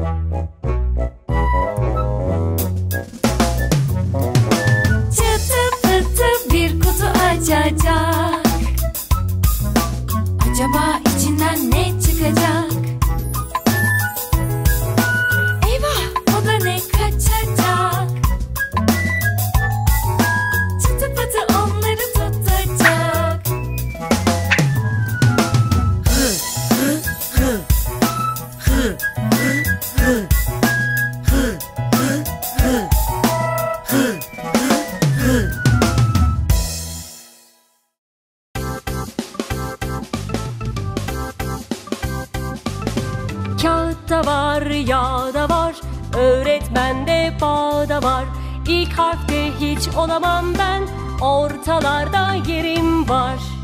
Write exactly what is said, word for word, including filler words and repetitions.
Çıtı pıtı bir kutu açacak. Acaba içinden ne çıkacak? Eyvah, o da ne kaçacak? Çıtı pıtı onları tutacak. Hı hı hı hı hı hı hı hı hı. Kağıtta var, yağda var, öğretmende bağda var. İlk harfte hiç olamam ben, ortalarda yerim var.